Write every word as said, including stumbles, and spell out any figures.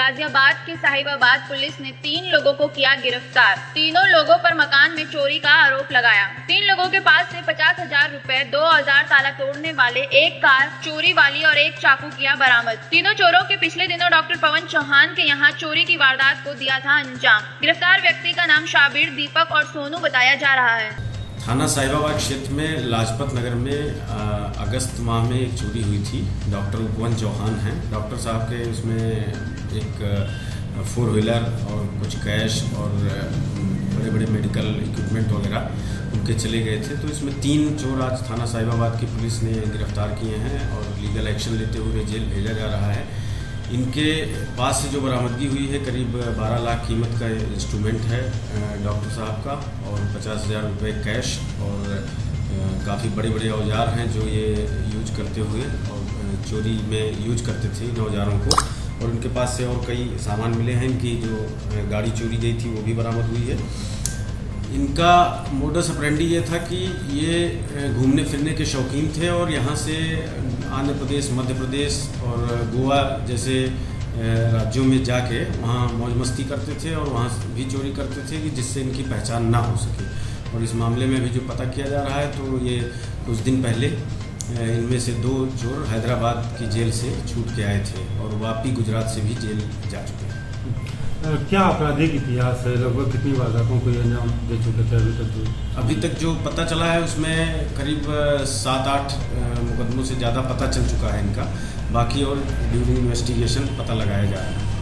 गाजियाबाद के साहिबाबाद पुलिस ने तीन लोगों को किया गिरफ्तार। तीनों लोगों पर मकान में चोरी का आरोप लगाया। तीन लोगों के पास से पचास हजार रूपए, दो औजार ताला तोड़ने वाले, एक कार चोरी वाली और एक चाकू किया बरामद। तीनों चोरों के पिछले दिनों डॉक्टर पवन चौहान के यहाँ चोरी की वारदात को दिया था अंजाम। गिरफ्तार व्यक्ति का नाम शाबिर, दीपक और सोनू बताया जा रहा है। थाना साहिबाबाद क्षेत्र में लाजपत नगर में आ, अगस्त माह में एक चोरी हुई थी। डॉक्टर पवन चौहान हैं, डॉक्टर साहब के उसमें एक फोर व्हीलर और कुछ कैश और बड़े बड़े मेडिकल इक्विपमेंट वगैरह उनके चले गए थे। तो इसमें तीन चोर आज थाना साहिबाबाद की पुलिस ने गिरफ्तार किए हैं और लीगल एक्शन लेते हुए जेल भेजा जा रहा है। इनके पास से जो बरामदगी हुई है करीब बारह लाख कीमत का इंस्ट्रूमेंट है डॉक्टर साहब का, और पचास हज़ार रुपये कैश और काफ़ी बड़े बड़े औजार हैं जो ये यूज करते हुए और चोरी में यूज करते थे इन औजारों को। और उनके पास से और कई सामान मिले हैं। इनकी जो गाड़ी चोरी गई थी वो भी बरामद हुई है। इनका मोडस ऑपरेंडी ये था कि ये घूमने फिरने के शौकीन थे और यहाँ से आंध्र प्रदेश, मध्य प्रदेश और गोवा जैसे राज्यों में जाके वहाँ मौज मस्ती करते थे और वहाँ भी चोरी करते थे कि जिससे इनकी पहचान ना हो सके। और इस मामले में भी जो पता किया जा रहा है तो ये कुछ दिन पहले इनमें से दो चोर हैदराबाद की जेल से छूट के आए थे और वापी गुजरात से भी जेल जा चुके हैं। क्या आपराधिक इतिहास है? लगभग कितनी वारदातों को अंजाम दे चुके थे अभी तक? जो अभी तक जो पता चला है उसमें करीब सात आठ मुकदमों से ज़्यादा पता चल चुका है इनका। बाकी और ड्यूरिंग इन्वेस्टिगेशन पता लगाया जा रहा है।